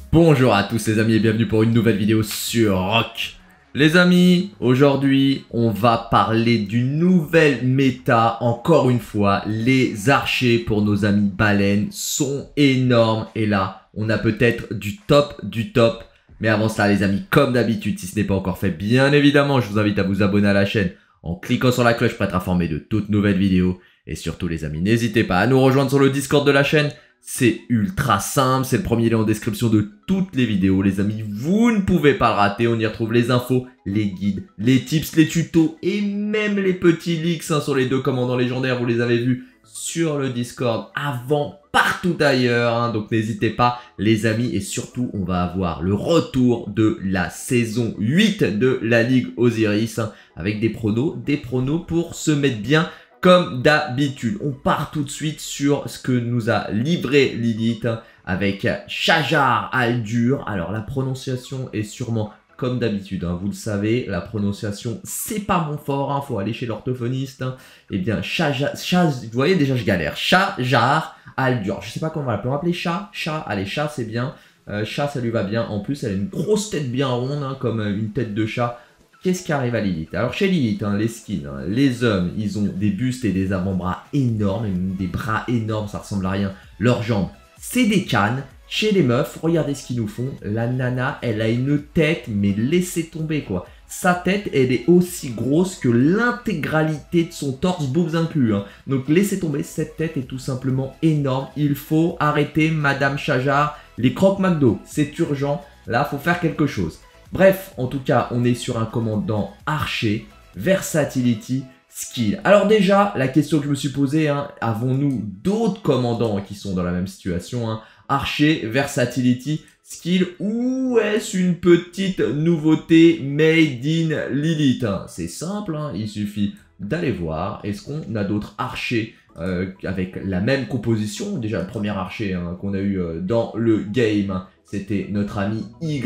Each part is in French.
Bonjour à tous les amis et bienvenue pour une nouvelle vidéo sur Rock. Les amis, aujourd'hui on va parler d'une nouvelle méta. Encore une fois, les archers pour nos amis baleines sont énormes. Et là, on a peut-être du top. Mais avant cela les amis, comme d'habitude, si ce n'est pas encore fait, bien évidemment, je vous invite à vous abonner à la chaîne en cliquant sur la cloche pour être informé de toutes nouvelles vidéos. Et surtout les amis, n'hésitez pas à nous rejoindre sur le Discord de la chaîne. C'est ultra simple, c'est le premier lien en description de toutes les vidéos. Les amis, vous ne pouvez pas le rater. On y retrouve les infos, les guides, les tips, les tutos et même les petits leaks sur les deux commandants légendaires. Vous les avez vus sur le Discord avant, partout ailleurs. Donc n'hésitez pas les amis. Et surtout, on va avoir le retour de la saison 8 de la Ligue Osiris. Avec des pronos pour se mettre bien. Comme d'habitude, on part tout de suite sur ce que nous a livré Lilith avec Shajar Al-Dur. Alors la prononciation est sûrement comme d'habitude, vous le savez, la prononciation c'est pas mon fort, faut aller chez l'orthophoniste. Eh bien, vous voyez déjà je galère. Shajar Al-Dur, je sais pas comment on va l'appeler, on va appeler allez chat c'est bien, chat ça lui va bien. En plus elle a une grosse tête bien ronde, comme une tête de chat. Qu'est-ce qui arrive à Lilith? Alors chez Lilith, les skins, les hommes, ils ont des bustes et des avant-bras énormes, et même des bras énormes, ça ressemble à rien. Leurs jambes, c'est des cannes. Chez les meufs, regardez ce qu'ils nous font. La nana, elle a une tête, mais laissez tomber quoi. Sa tête, elle est aussi grosse que l'intégralité de son torse, boobs inclus. Donc laissez tomber, cette tête est tout simplement énorme. Il faut arrêter Madame Shajar. Les croque McDo, c'est urgent. Là, faut faire quelque chose. Bref, en tout cas, on est sur un commandant archer, versatility, skill. Alors déjà, la question que je me suis posée, avons-nous d'autres commandants qui sont dans la même situation, archer, versatility, skill, ou est-ce une petite nouveauté made in Lilith? C'est simple, il suffit d'aller voir. Est-ce qu'on a d'autres archers avec la même composition? Déjà, le premier archer qu'on a eu dans le game, c'était notre ami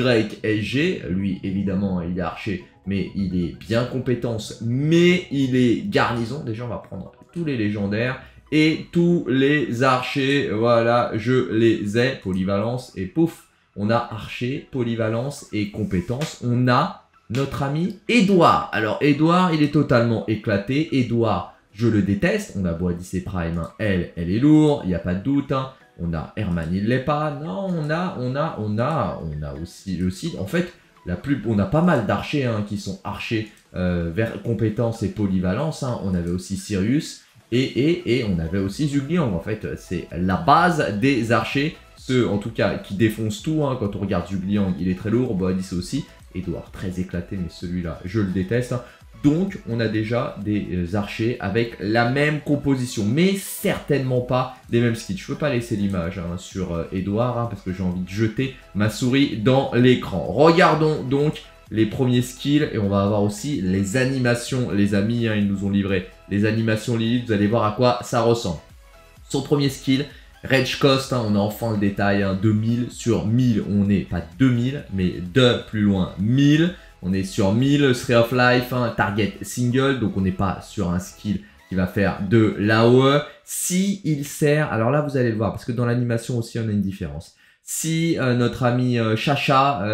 YSG. Lui, évidemment, il est archer, mais il est bien compétence, mais il est garnison. Déjà, on va prendre tous les légendaires et tous les archers. Voilà, je les ai. Polyvalence et pouf, on a archer, polyvalence et compétence. On a notre ami Edouard. Alors, Edouard, il est totalement éclaté. Edouard, je le déteste. On a beau Odyssey Prime, elle est lourde, il n'y a pas de doute. On a Herman, il l'est pas. Non, on a aussi le site. En fait, on a pas mal d'archers qui sont archers vers compétence et polyvalence. On avait aussi Sirius et on avait aussi Zugliang. En fait, c'est la base des archers. Ceux, en tout cas, qui défoncent tout. Quand on regarde Zugliang, il est très lourd. Odyssey aussi. Edouard, très éclaté, mais celui-là, je le déteste. Donc, on a déjà des archers avec la même composition, mais certainement pas les mêmes skills. Je ne peux pas laisser l'image sur Edouard, parce que j'ai envie de jeter ma souris dans l'écran. Regardons donc les premiers skills, et on va avoir aussi les animations, les amis, ils nous ont livré les animations Lilith, vous allez voir à quoi ça ressemble. Son premier skill, Rage Cost, on a enfin le détail, 2000 sur 1000, on n'est pas 2000, mais de plus loin 1000. On est sur 1000, Ray of Life, target single, donc on n'est pas sur un skill qui va faire de l'AOE. Si il sert, alors là vous allez le voir, parce que dans l'animation aussi on a une différence. Si notre ami Shajar,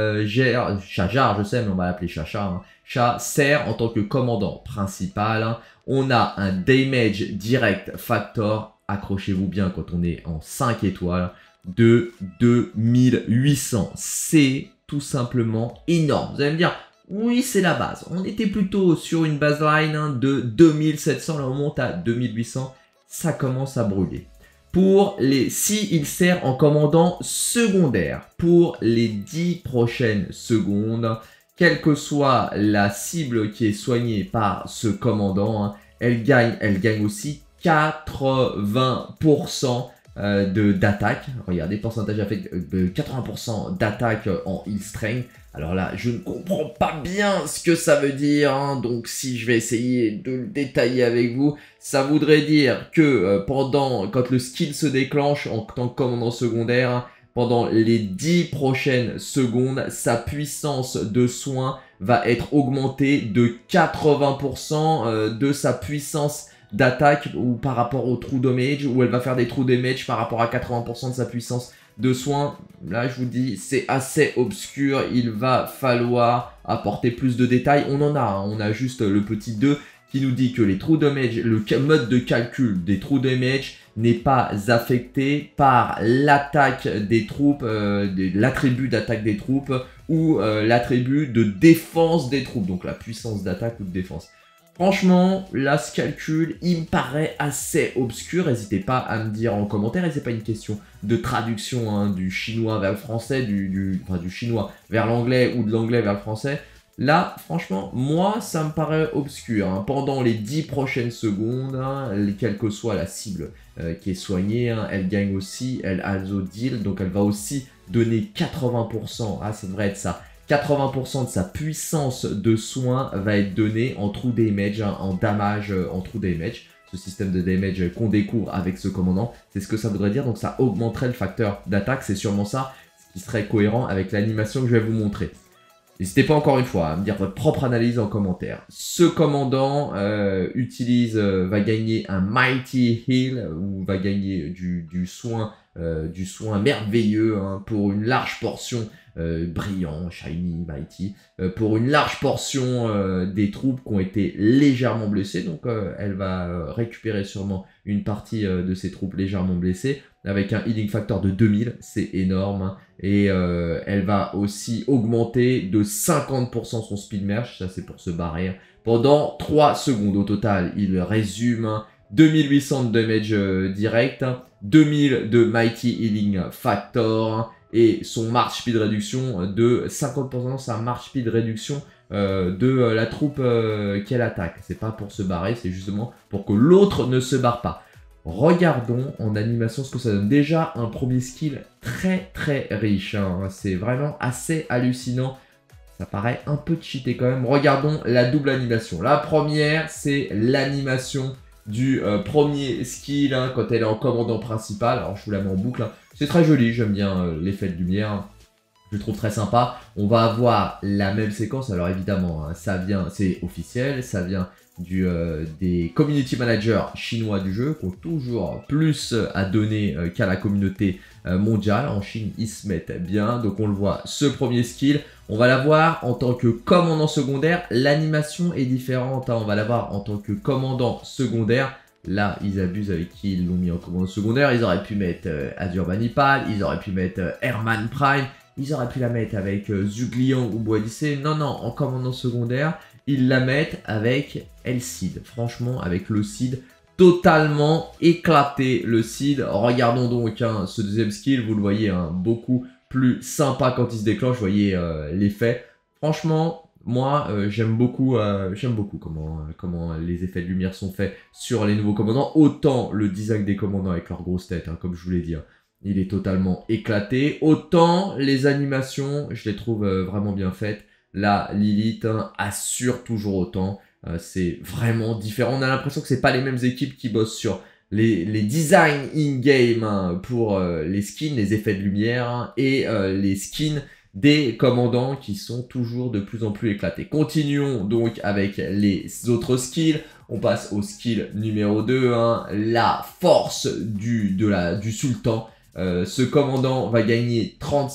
je sais, mais on va l'appeler Chacha, Chat sert en tant que commandant principal, on a un damage direct factor, accrochez-vous bien quand on est en 5 étoiles, de 2800. C'est tout simplement énorme. Vous allez me dire, oui, c'est la base. On était plutôt sur une baseline de 2700. Là, on monte à 2800. Ça commence à brûler. Si il sert en commandant secondaire, pour les 10 prochaines secondes, quelle que soit la cible qui est soignée par ce commandant, elle gagne aussi 80% d'attaque. Regardez, pourcentage affect de 80% d'attaque en heal strength. Alors là, je ne comprends pas bien ce que ça veut dire, donc si je vais essayer de le détailler avec vous, ça voudrait dire que quand le skill se déclenche en tant que commandant secondaire, pendant les 10 prochaines secondes, sa puissance de soin va être augmentée de 80% de sa puissance d'attaque ou par rapport au true damage, où elle va faire des true damage par rapport à 80% de sa puissance de soins. Là, je vous dis, c'est assez obscur. Il va falloir apporter plus de détails. On en a, hein. On a juste le petit 2 qui nous dit que les true damage, le mode de calcul des true damage n'est pas affecté par l'attaque des troupes, l'attribut d'attaque des troupes ou l'attribut de défense des troupes. Donc la puissance d'attaque ou de défense. Franchement, là, ce calcul, il me paraît assez obscur. N'hésitez pas à me dire en commentaire. Et c'est pas une question de traduction hein, du chinois vers le français, du chinois vers l'anglais ou de l'anglais vers le français. Là, franchement, moi, ça me paraît obscur. Hein. Pendant les 10 prochaines secondes, hein, quelle que soit la cible qui est soignée, hein, elle gagne aussi, elle also deal. Donc, elle va aussi donner 80%. Ah, ça devrait être ça. 80% de sa puissance de soin va être donnée en true damage, hein, en damage, en true damage. Ce système de damage qu'on découvre avec ce commandant, c'est ce que ça voudrait dire. Donc ça augmenterait le facteur d'attaque, c'est sûrement ça, ce qui serait cohérent avec l'animation que je vais vous montrer. N'hésitez pas encore une fois à me dire votre propre analyse en commentaire. Ce commandant va gagner un Mighty Heal, ou va gagner du soin merveilleux hein, pour une large portion brillant, shiny, mighty, pour une large portion des troupes qui ont été légèrement blessées. Donc elle va récupérer sûrement une partie de ses troupes légèrement blessées avec un healing factor de 2000, c'est énorme. Hein. Et elle va aussi augmenter de 50% son speed merge, ça c'est pour se barrer. Pendant 3 secondes au total, il résume hein, 2800 de damage direct, 2000 de mighty healing factor, et son march speed réduction de 50%, sa march speed réduction de la troupe qu'elle attaque. C'est pas pour se barrer, c'est justement pour que l'autre ne se barre pas. Regardons en animation ce que ça donne. Déjà, un premier skill très très riche. Hein. C'est vraiment assez hallucinant. Ça paraît un peu cheaté quand même. Regardons la double animation. La première, c'est l'animation du premier skill hein, quand elle est en commandant principal. Alors, je vous la mets en boucle. Hein. C'est très joli, j'aime bien l'effet de lumière. Hein. Je le trouve très sympa. On va avoir la même séquence. Alors évidemment, hein, ça vient, c'est officiel, ça vient des community managers chinois du jeu qui ont toujours plus à donner qu'à la communauté mondiale. En Chine, ils se mettent bien. Donc on le voit, ce premier skill, on va l'avoir en tant que commandant secondaire. L'animation est différente. Hein. On va l'avoir en tant que commandant secondaire. Là, ils abusent avec qui ils l'ont mis en commandant secondaire. Ils auraient pu mettre Azurbanipal, ils auraient pu mettre Herman Prime, ils auraient pu la mettre avec Zhugliang ou Boadicée. Non, non, en commandant secondaire, ils la mettent avec El Cid. Franchement, avec le Cid, totalement éclaté le Cid. Regardons donc hein, ce deuxième skill, vous le voyez, hein, beaucoup plus sympa quand il se déclenche. Vous voyez l'effet. Franchement, moi, j'aime beaucoup comment les effets de lumière sont faits sur les nouveaux commandants. Autant le design des commandants avec leurs grosses têtes, hein, comme je vous l'ai dit, hein, il est totalement éclaté. Autant les animations, je les trouve vraiment bien faites. Là, Lilith hein, assure toujours autant. C'est vraiment différent. On a l'impression que c'est pas les mêmes équipes qui bossent sur les designs in-game hein, pour les skins, les effets de lumière hein, et les skins des commandants qui sont toujours de plus en plus éclatés. Continuons donc avec les autres skills. On passe au skill numéro 2, hein, la force du sultan. Ce commandant va gagner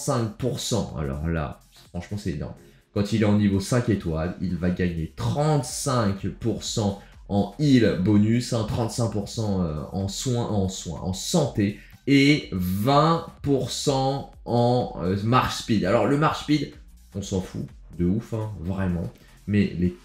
35%. Alors là, franchement, c'est énorme. Quand il est en niveau 5 étoiles, il va gagner 35% en heal bonus, hein, 35% en santé et 20% en march speed. Alors le march speed, on s'en fout de ouf, hein, vraiment. Mais les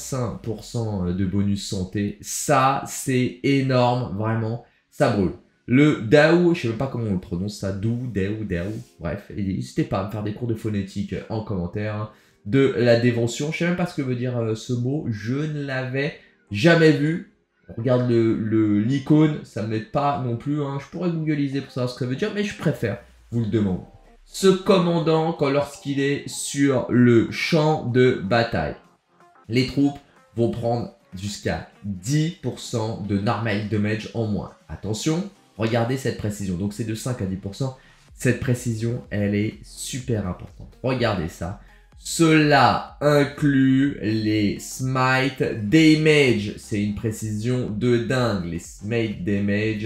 35% de bonus santé, ça c'est énorme, vraiment, ça brûle. Le Dao, je sais même pas comment on le prononce ça, Dao, bref, n'hésitez pas à me faire des cours de phonétique en commentaire. Hein, de la dévention, je sais même pas ce que veut dire ce mot, je ne l'avais jamais vu. On regarde l'icône, ça ne m'aide pas non plus, hein. Je pourrais googliser pour savoir ce que ça veut dire, mais je préfère vous le demander. Ce commandant, lorsqu'il est sur le champ de bataille, les troupes vont prendre jusqu'à 10% de normal damage en moins. Attention, regardez cette précision. Donc c'est de 5 à 10%. Cette précision, elle est super importante. Regardez ça. Cela inclut les smite damage. C'est une précision de dingue. Les smite damage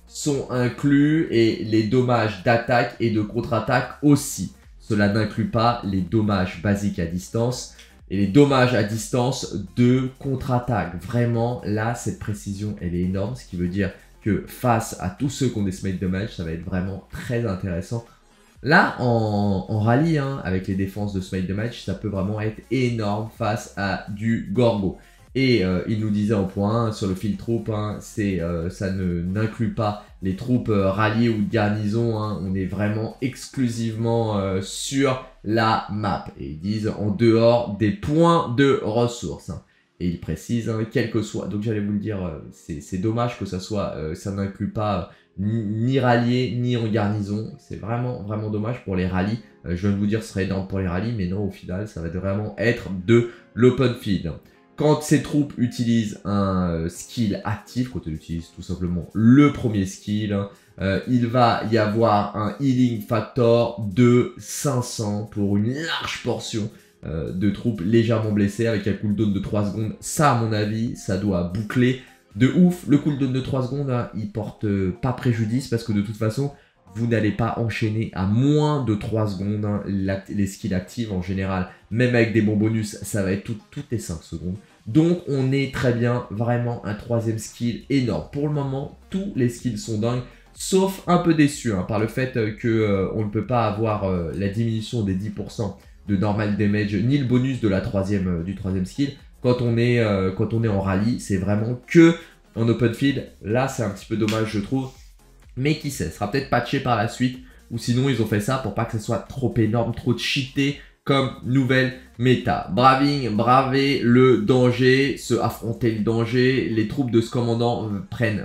sont inclus et les dommages d'attaque et de contre-attaque aussi. Cela n'inclut pas les dommages basiques à distance et les dommages à distance de contre-attaque. Vraiment, là, cette précision, elle est énorme, ce qui veut dire que face à tous ceux qui ont des smite damage, ça va être vraiment très intéressant. Là, en rallye, hein, avec les défenses de smite damage, ça peut vraiment être énorme face à du Gorgo. Et il nous disait en point 1 sur le field troop, hein, ça n'inclut pas les troupes ralliées ou de garnison. Hein, on est vraiment exclusivement sur la map. Et ils disent en dehors des points de ressources. Hein. Et ils précisent, hein, quel que soit. Donc j'allais vous le dire, c'est dommage que ça soit, ça n'inclut pas ni rallié ni en garnison. C'est vraiment dommage pour les rallyes. Je viens de vous dire ce serait énorme pour les rallyes, mais non, au final, ça va vraiment être de l'open field. Quand ces troupes utilisent un skill actif, quand elles utilisent tout simplement le premier skill, il va y avoir un healing factor de 500 pour une large portion de troupes légèrement blessées avec un cooldown de 3 secondes. Ça, à mon avis, ça doit boucler de ouf. Le cooldown de 3 secondes, hein, il porte pas préjudice parce que de toute façon, vous n'allez pas enchaîner à moins de 3 secondes. Hein. Les skills actives en général, même avec des bons bonus, ça va être toutes les 5 secondes. Donc on est très bien, vraiment un troisième skill énorme. Pour le moment, tous les skills sont dingues, sauf un peu déçu hein, par le fait que on ne peut pas avoir la diminution des 10% de normal damage, ni le bonus de du troisième skill. Quand on est en rallye, c'est vraiment que en open field. Là, c'est un petit peu dommage, je trouve. Mais qui sait, ce sera peut-être patché par la suite. Ou sinon, ils ont fait ça pour pas que ce soit trop énorme, trop cheaté comme nouvelle méta. Braver le danger, se affronter le danger. Les troupes de ce commandant prennent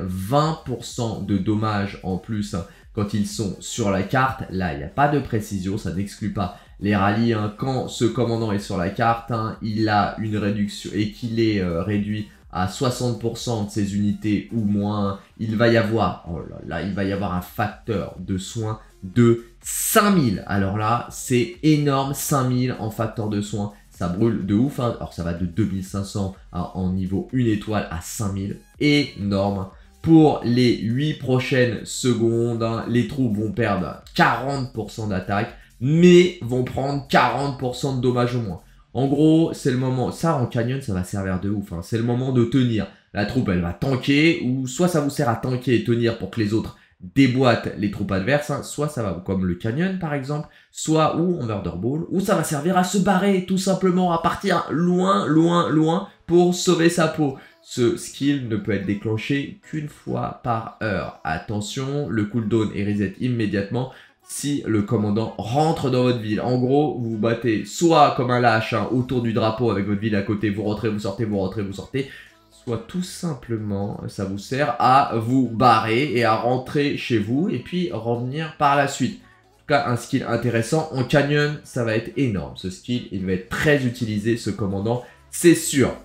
20% de dommages en plus hein, quand ils sont sur la carte. Là, il n'y a pas de précision, ça n'exclut pas les rallyes. Hein. Quand ce commandant est sur la carte, hein, il a une réduction et qu'il est réduit à 60% de ses unités ou moins, il va y avoir, oh là là, il va y avoir un facteur de soins de 5000. Alors là, c'est énorme, 5000 en facteur de soins. Ça brûle de ouf. Hein. Alors ça va de 2500 en niveau 1 étoile à 5000. Énorme. Pour les 8 prochaines secondes, hein, les troupes vont perdre 40% d'attaque, mais vont prendre 40% de dommages au moins. En gros, c'est le moment, ça en canyon, ça va servir de ouf. Hein. C'est le moment de tenir. La troupe, elle va tanker, ou soit ça vous sert à tanker et tenir pour que les autres déboîtent les troupes adverses, hein. Soit ça va, comme le canyon par exemple, soit ou en murder ball, ou ça va servir à se barrer, tout simplement, à partir loin pour sauver sa peau. Ce skill ne peut être déclenché qu'une fois par heure. Attention, le cooldown est reset immédiatement si le commandant rentre dans votre ville. En gros, vous vous battez soit comme un lâche hein, autour du drapeau avec votre ville à côté, vous rentrez, vous sortez, vous rentrez, vous sortez, soit tout simplement, ça vous sert à vous barrer et à rentrer chez vous et puis revenir par la suite. En tout cas, un skill intéressant. En canyon, ça va être énorme. Ce skill, il va être très utilisé, ce commandant, c'est sûr.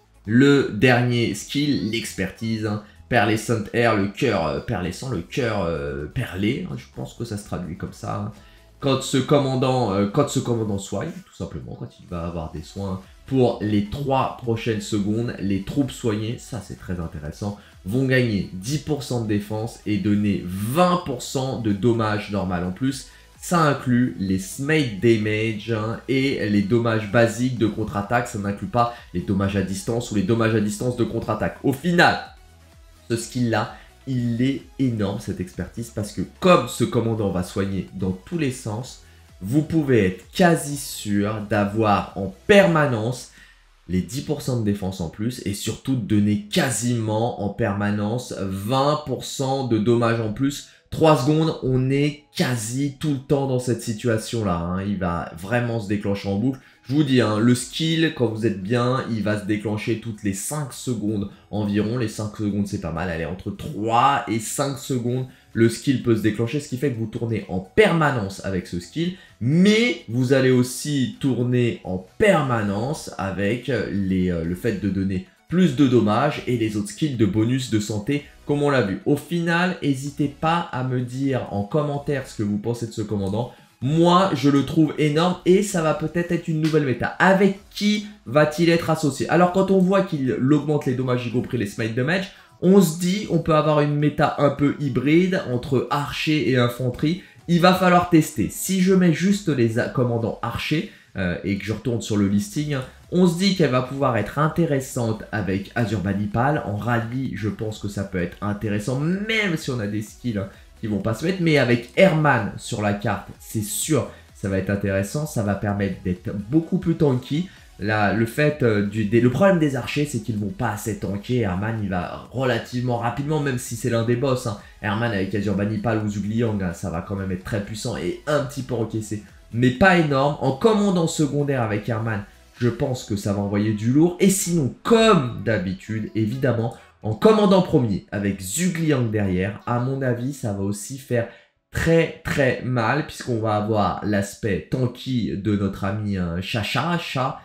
Le dernier skill, l'expertise, hein, Pearlescent Air, le cœur perlescent, le cœur perlé, hein, je pense que ça se traduit comme ça. Hein. Quand ce commandant soigne, tout simplement, quand il va avoir des soins pour les 3 prochaines secondes, les troupes soignées, ça c'est très intéressant, vont gagner 10% de défense et donner 20% de dommages normal en plus. Ça inclut les smite damage hein, et les dommages basiques de contre-attaque. Ça n'inclut pas les dommages à distance ou les dommages à distance de contre-attaque. Au final, ce skill-là, il est énorme, cette expertise, parce que comme ce commandant va soigner dans tous les sens, vous pouvez être quasi sûr d'avoir en permanence les 10% de défense en plus et surtout de donner quasiment en permanence 20% de dommages en plus. 3 secondes, on est quasi tout le temps dans cette situation-là. Hein. Il va vraiment se déclencher en boucle. Je vous dis, hein, le skill, quand vous êtes bien, il va se déclencher toutes les 5 secondes environ. Les 5 secondes, c'est pas mal. Allez, entre 3 et 5 secondes, le skill peut se déclencher. Ce qui fait que vous tournez en permanence avec ce skill. Mais vous allez aussi tourner en permanence avec le fait de donner plus de dommages et les autres skills de bonus de santé comme on l'a vu. Au final, n'hésitez pas à me dire en commentaire ce que vous pensez de ce commandant. Moi, je le trouve énorme et ça va peut-être être une nouvelle méta. Avec qui va-t-il être associé? Alors, quand on voit qu'il augmente les dommages, y compris les smite damage, On se dit, on peut avoir une méta un peu hybride entre archer et infanterie. Il va falloir tester. Si je mets juste les commandants archers et que je retourne sur le listing, on se dit qu'elle va pouvoir être intéressante avec Azurbanipal. En rallye, je pense que ça peut être intéressant, même si on a des skills qui vont pas se mettre. Mais avec Herman sur la carte, c'est sûr, ça va être intéressant. Ça va permettre d'être beaucoup plus tanky. Là, le problème des archers, c'est qu'ils ne vont pas assez tanker. Herman, il va relativement rapidement, même si c'est l'un des boss. Hein. Herman avec Azurbanipal ou Zhugliang, hein, ça va quand même être très puissant et un petit peu encaissé. Mais pas énorme. En commandant secondaire avec Herman, je pense que ça va envoyer du lourd. Et sinon, comme d'habitude, évidemment, en commandant premier avec Zhugliang derrière, à mon avis, ça va aussi faire très très mal puisqu'on va avoir l'aspect tanky de notre ami Chajar.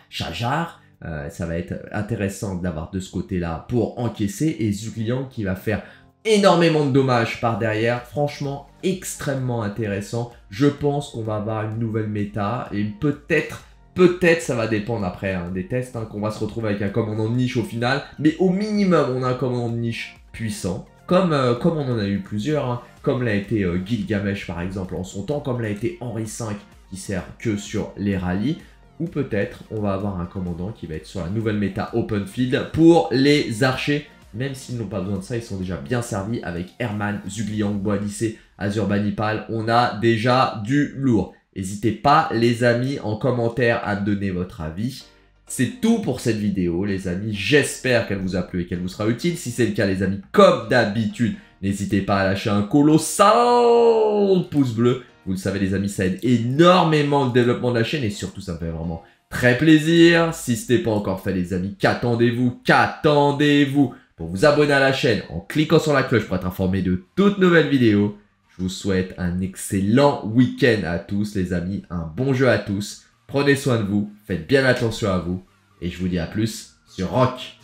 Ça va être intéressant d'avoir de ce côté-là pour encaisser et Zhugliang qui va faire énormément de dommages par derrière. Franchement, extrêmement intéressant. Je pense qu'on va avoir une nouvelle méta et peut-être ça va dépendre après des tests qu'on va se retrouver avec un commandant de niche au final. Mais au minimum, on a un commandant de niche puissant. Comme on en a eu plusieurs, comme l'a été Gilgamesh par exemple en son temps, comme l'a été Henri V qui sert que sur les rallyes, ou peut-être on va avoir un commandant qui va être sur la nouvelle méta Open Field pour les archers, même s'ils n'ont pas besoin de ça, ils sont déjà bien servis avec Herman, Zhugliang, Boadicée, Azurbanipal, on a déjà du lourd. N'hésitez pas les amis en commentaire à me donner votre avis. C'est tout pour cette vidéo les amis, j'espère qu'elle vous a plu et qu'elle vous sera utile. Si c'est le cas les amis, comme d'habitude, n'hésitez pas à lâcher un colossal pouce bleu. Vous le savez les amis, ça aide énormément le développement de la chaîne et surtout ça me fait vraiment très plaisir. Si ce n'est pas encore fait les amis, qu'attendez-vous pour vous abonner à la chaîne en cliquant sur la cloche pour être informé de toutes nouvelles vidéos. Je vous souhaite un excellent week-end à tous les amis, un bon jeu à tous. Prenez soin de vous, faites bien attention à vous et je vous dis à plus sur Rock.